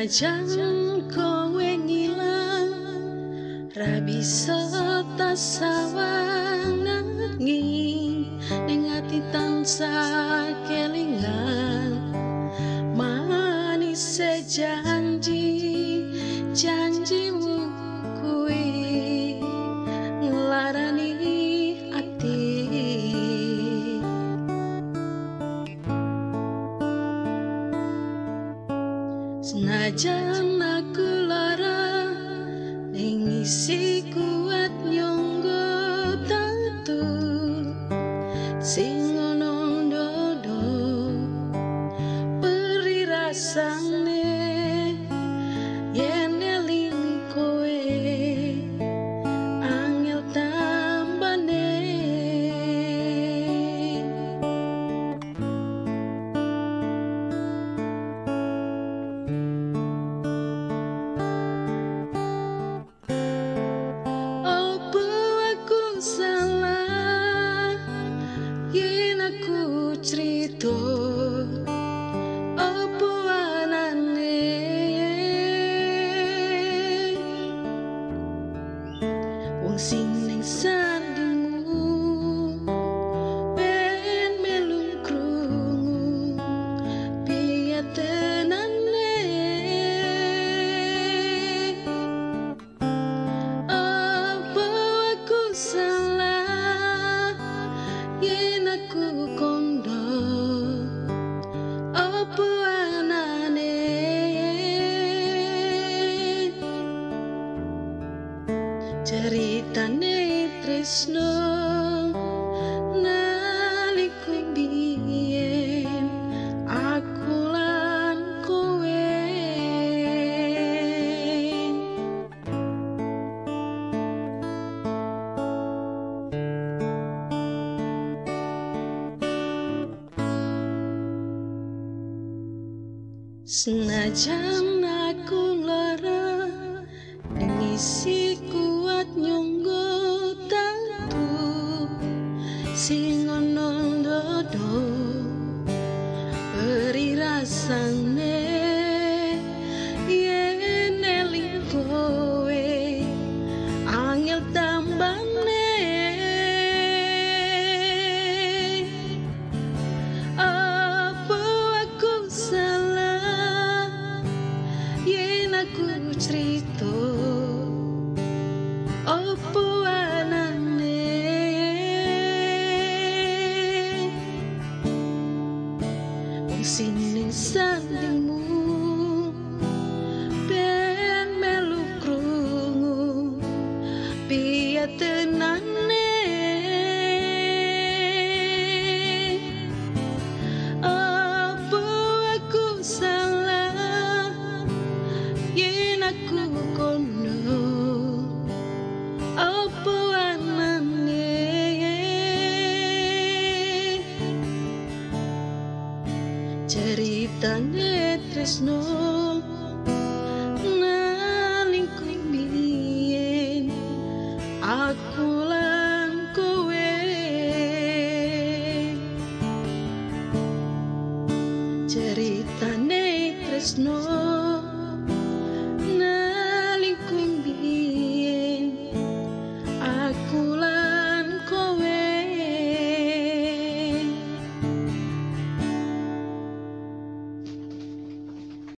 Senajan kowe ngilang, ra bisa tak sawang nanging ning ati tansah kelingan. Manis janjimu kuwi ngelarani ati. Senajan aku lara ning isi kuat nyonggo tatu sing ono dodo beri rasane yen eling kowe angel tambane. Cerita apa anane wong sing ning sandingmu ben melu krungu piye tenane. Apa aku salah yen aku kondo apa anane ceritane tresno nalika biyen aku lan kowe. Senajan aku lara ngisi kuat nyonggo tatu sing ono dodo beri rasane yen eling kowe angel tambane. Aku cerita apa anane wong sing ning sandingmu ben melu krungu piye tenane. Apa aku salah yen aku kono apa anane ceritane tresno nalika biyen aku lan kowe. Ceritane tresno